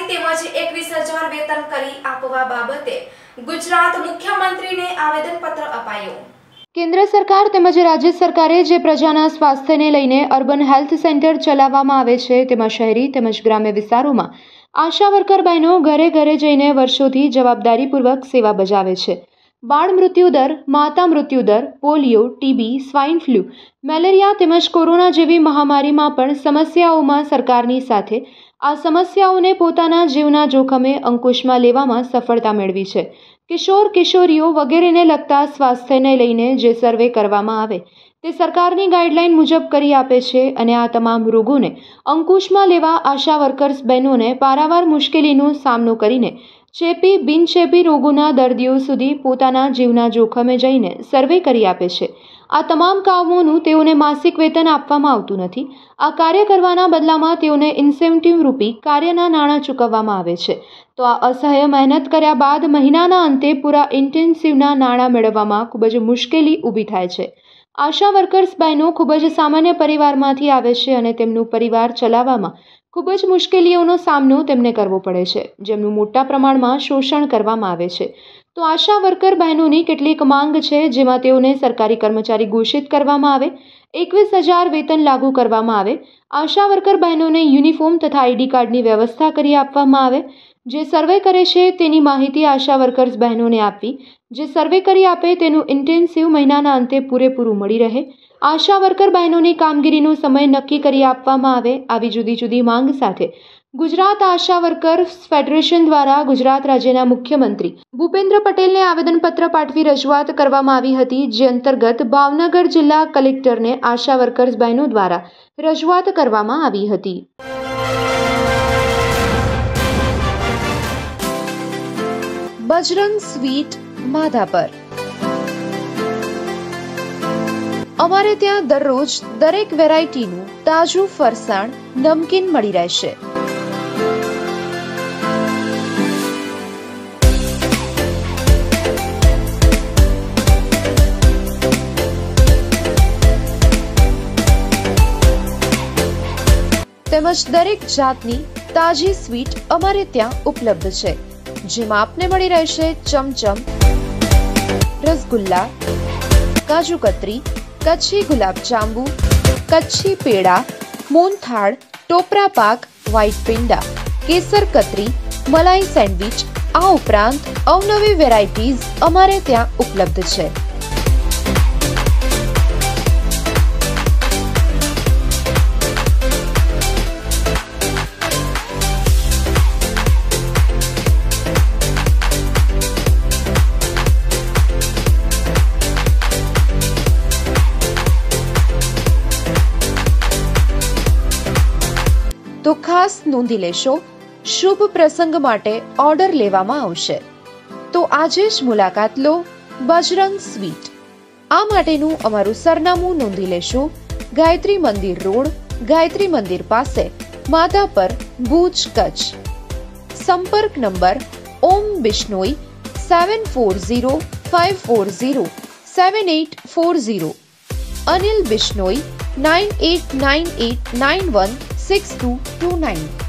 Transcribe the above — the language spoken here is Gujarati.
કરી તેમજ 21,000 વેતન કરી આપવા બાબતે ગુજરાત મુખ્યમંત્રીને આવેદનપત્ર અપાયું। કેન્દ્ર સરકાર તેમજ રાજ્ય સરકારે જે પ્રજાના સ્વાસ્થ્યને લઈને અર્બન હેલ્થ સેન્ટર ચલાવવામાં આવે છે તેમાં શહેરી તેમજ ગ્રામ્ય વિસ્તારોમાં આશા વર્કર બહેનો ઘરે ઘરે જઈને વર્ષોથી જવાબદારીપૂર્વક સેવા બજાવે છે। બાળ મૃત્યુદર, માતા મૃત્યુદર, polio, TB, swine flu, malaria તેમજ કોરોના જેવી મહામારીમાં પણ સમસ્યાઓમાં સરકારની સાથે આ સમસ્યાઓને પોતાના જીવના જોખમે અંકુશમાં લેવામાં સફળતા મેળવી છે। કિશોર કિશોરીઓ વગેરેને લગતા સ્વાસ્થ્યને લઈને જે સર્વે કરવામાં આવે તે સરકારની ગાઈડલાઈન મુજબ કરી આપે છે અને આ તમામ રોગોને અંકુશમાં લેવા આશા વર્કર્સ બહેનોને પારાવાર મુશ્કેલીનો સામનો કરીને ચેપી બિનચેપી રોગોના દર્દીઓ સુધી પોતાના જીવના જોખમે જઈને સર્વે કરી આપે છે। આ તમામ કામોનું તેઓને માસિક વેતન આપવામાં આવતું નથી। આ કાર્ય કરવાના બદલામાં તેઓને ઇન્સેન્ટિવ રૂપી કાર્યના નાણાં ચૂકવવામાં આવે છે। તો આ અસહ્ય મહેનત કર્યા બાદ મહિનાના અંતે પૂરા ઇન્ટેન્સિવના નાણાં મેળવવામાં ખૂબ જ મુશ્કેલી ઊભી થાય છે। આશા વર્કર્સ બહેનો ખૂબ જ સામાન્ય પરિવારમાંથી આવે છે અને તેમનું પરિવાર ચલાવવામાં ખૂબ જ મુશ્કેલીઓનો સામનો તેમને કરવો પડે છે, જેમનું મોટા પ્રમાણમાં શોષણ કરવામાં આવે છે। તો આશા વર્કર બહેનોની કેટલીક માંગ છે જેમાં તેઓને સરકારી કર્મચારી ઘોષિત કરવામાં આવે, 21,000 વેતન લાગુ કરવામાં આવે, આશા વર્કર બહેનોને યુનિફોર્મ તથા આઈડી કાર્ડની વ્યવસ્થા કરી આપવામાં આવે, જે સર્વે કરે છે તેની માહિતી આશા વર્કર્સ બહેનોને આપવી, જે સર્વે કરી આપે તેનું ઇન્ટેન્સિવ મહિનાના અંતે પૂરેપૂરું મળી રહે, આશા વર્કર બહેનોની કામગીરીનો સમય નક્કી કરી આપવામાં આવે। આવી જુદી જુદી માંગ સાથે ગુજરાત આશા વર્કર્સ ફેડરેશન દ્વારા ગુજરાત રાજ્યના મુખ્યમંત્રી ભૂપેન્દ્ર પટેલને આવેદનપત્ર પાઠવી રજૂઆત કરવામાં આવી હતી, જે અંતર્ગત ભાવનગર જિલ્લા કલેક્ટરને આશા વર્કર્સ બહેનો દ્વારા રજૂઆત કરવામાં આવી હતી। બજરંગ સ્વીટ માધાપર। અમારે ત્યાં દરરોજ દરેક વેરાયટીનું તાજું ફરસાણ, નમકીન મળી રહેશે। તેમજ દરેક જાતની તાજી સ્વીટ અમારે ત્યાં ઉપલબ્ધ છે, જેમાં આપને મળી રહેશે ચમચમ, રસગુલ્લા, કાજુ કતરી, કચ્છી ગુલાબ જાંબુ, કચ્છી પેડા, મોહનથાળ, ટોપરા પાક, વ્હાઈટ પેંડા, કેસર કતરી, મલાઈ સેન્ડવિચ, આ ઉપરાંત અવનવી વેરાયટીઝ અમારે ત્યાં ઉપલબ્ધ છે। તો ખાસ નોંધી લેશો, શુભ પ્રસંગ માટે ઓર્ડર લેવામાં આવશે, તો આજે જ મુલાકાત લો બજરંગ સ્વીટ। આ માટેનું અમારું સરનામું નોંધી લેશો, ગાયત્રી મંદિર રોડ, ગાયત્રી મંદિર પાસે, માધાપર, ભુજ, કચ્છ। સંપર્ક નંબર ઓમ બિશ્નોઈ 7405407840, અનિલ બિશ્નોઈ 9898916229।